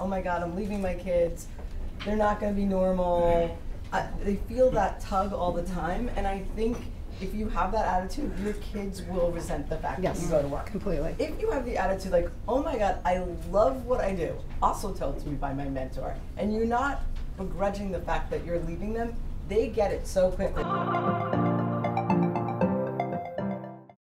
oh my God, I'm leaving my kids. They're not going to be normal. They feel that tug all the time, and I think if you have that attitude, your kids will resent the fact that you go to work. Completely. If you have the attitude like, oh my God, I love what I do, also told to me by my mentor, and you're not begrudging the fact that you're leaving them, they get it so quickly.